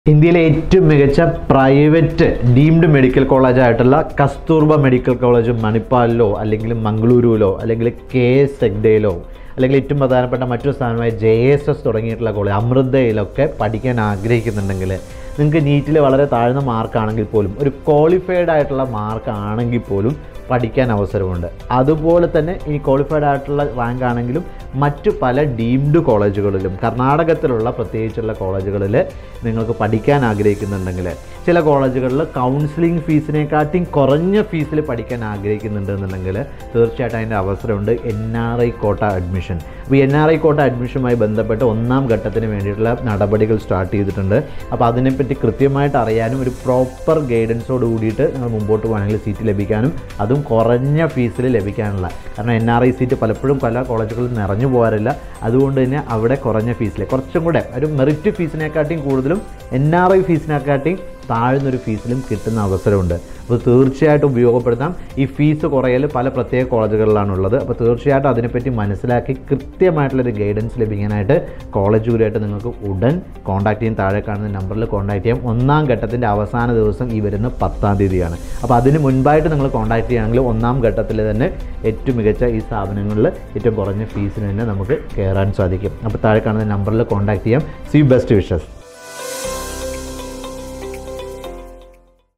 ഇന്ത്യയിലെ ഏറ്റവും മികച്ച പ്രൈവറ്റ് ഡീംഡ് മെഡിക്കൽ കോളേജായിട്ടുള്ള കസ്തൂർബ മെഡിക്കൽ കോളേജ് മണിപ്പാലിലോ അല്ലെങ്കിൽ മംഗളൂരുവിലോ അല്ലെങ്കിൽ KS സെഗ്ഡയിലോ അല്ലെങ്കിൽ ഏറ്റവും പ്രധാനപ്പെട്ട മറ്റൊരു സ്ഥാനമായ JSS തുടങ്ങിയിട്ടുള്ള കോളേജ് അമൃതയിലൊക്കെ പഠിക്കാൻ ആഗ്രഹിക്കുന്നുണ്ടെങ്കിൽ നിങ്ങൾക്ക് നീറ്റിൽ വളരെ താഴ്ന്ന മാർക്കാണെങ്കിൽ പോലും ഒരു ക്വാളിഫൈഡ് ആയിട്ടുള്ള മാർക്ക് ആണെങ്കിൽ പോലും പഠിക്കാൻ അവസരമുണ്ട്. അതുപോലെ തന്നെ ഈ ക്വാളിഫൈഡ് ആയിട്ടുള്ള റാങ്ക് ആണെങ്കിലും മറ്റു പല ഡീംഡ് കോളേജുകളിലും കർണാടകത്തിലുള്ള പ്രത്യേകിച്ചുള്ള കോളേജുകളിൽ നിങ്ങൾക്ക് പഠിക്കാൻ ആഗ്രഹിക്കുന്നുണ്ടെങ്കിൽ ചില കോളേജുകളിൽ കൗൺസിലിംഗ് ഫീസിനെക്കാട്ടിയും കുറഞ്ഞ ഫീസിൽ പഠിക്കാൻ ആഗ്രഹിക്കുന്നുണ്ടെന്നുണ്ടെങ്കിൽ തീർച്ചയായിട്ടും അതിൻ്റെ അവസരമുണ്ട്. NRI കോട്ട അഡ്മിഷൻ. അപ്പോൾ NRI കോട്ട അഡ്മിഷനുമായി ബന്ധപ്പെട്ട് ഒന്നാം ഘട്ടത്തിന് വേണ്ടിയിട്ടുള്ള നടപടികൾ സ്റ്റാർട്ട് ചെയ്തിട്ടുണ്ട്. അപ്പോൾ അതിനെപ്പറ്റി കൃത്യമായിട്ട് അറിയാനും ഒരു പ്രോപ്പർ ഗൈഡൻസോട് കൂടിയിട്ട് നിങ്ങൾ മുമ്പോട്ട് പോകണമെങ്കിൽ സീറ്റ് ലഭിക്കാനും അതും കുറഞ്ഞ ഫീസിൽ ലഭിക്കാനുള്ള, കാരണം NRI സീറ്റ് പലപ്പോഴും പല കോളേജുകളിൽ നിറഞ്ഞു പോകാറില്ല. അതുകൊണ്ട് തന്നെ അവിടെ കുറഞ്ഞ ഫീസിൽ കുറച്ചും കൂടെ ഒരു മെറിറ്റ് ഫീസിനെക്കാട്ടിയും കൂടുതലും NRI ഫീസിനെക്കാട്ടിയും താഴ്ന്നൊരു ഫീസിലും കിട്ടുന്ന അവസരമുണ്ട്. അപ്പോൾ തീർച്ചയായിട്ടും ഉപയോഗപ്പെടുത്താം. ഈ ഫീസ് കുറയൽ പല പ്രത്യേക കോളേജുകളിലാണുള്ളത്. അപ്പോൾ തീർച്ചയായിട്ടും അതിനെപ്പറ്റി മനസ്സിലാക്കി കൃത്യമായിട്ടുള്ളൊരു ഗൈഡൻസ് ലഭിക്കാനായിട്ട് കോളേജുമായിട്ട് നിങ്ങൾക്ക് ഉടൻ കോൺടാക്ട് ചെയ്യാൻ താഴെ കാണുന്ന നമ്പറിൽ കോൺടാക്ട് ചെയ്യാം. ഒന്നാം ഘട്ടത്തിൻ്റെ അവസാന ദിവസം ഈ വരുന്ന 10-ാം തീയതിയാണ്. അപ്പോൾ അതിന് മുൻപായിട്ട് നിങ്ങൾ കോൺടാക്ട് ചെയ്യുകയാണെങ്കിൽ ഒന്നാം ഘട്ടത്തിൽ തന്നെ ഏറ്റവും മികച്ച ഈ സ്ഥാപനങ്ങളിൽ ഏറ്റവും കുറഞ്ഞ ഫീസിന് തന്നെ നമുക്ക് കയറാൻ സാധിക്കും. അപ്പോൾ താഴെ കാണുന്ന നമ്പറിൽ കോൺടാക്ട് ചെയ്യാം. See best wishes.